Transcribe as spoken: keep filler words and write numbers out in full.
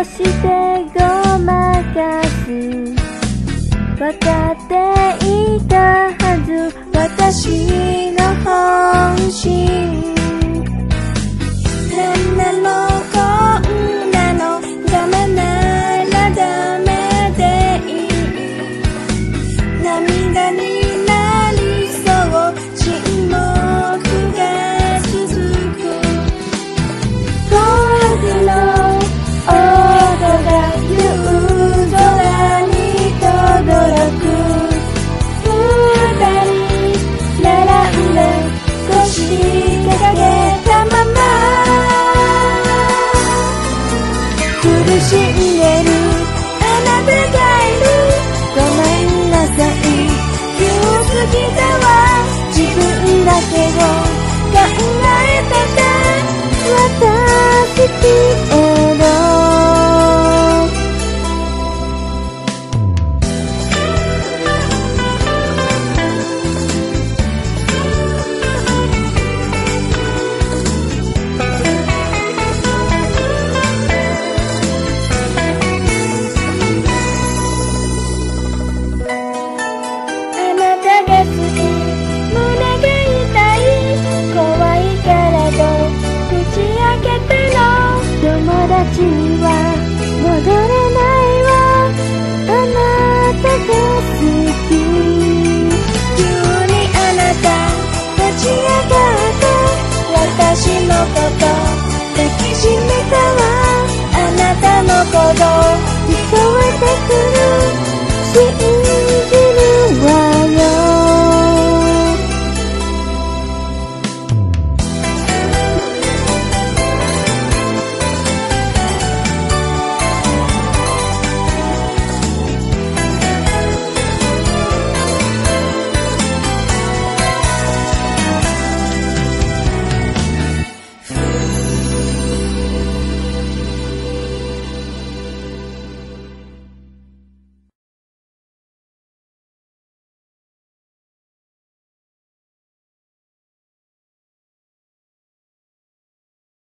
としてごまかす。わかっていたはず、私の本心。なんなのこんなのダメならダメでいい。涙になりそう沈黙が続く。遠くの音が夕空に轟く。二人並んで腰掲げたまま苦しんでるあなたがいる。ごめんなさい急すぎたわ。自分だけを考えてた私けど。友達は戻れないわ。あなたが好き。急にあなた立ち上がって私のこと抱きしめたわ。あなたのこと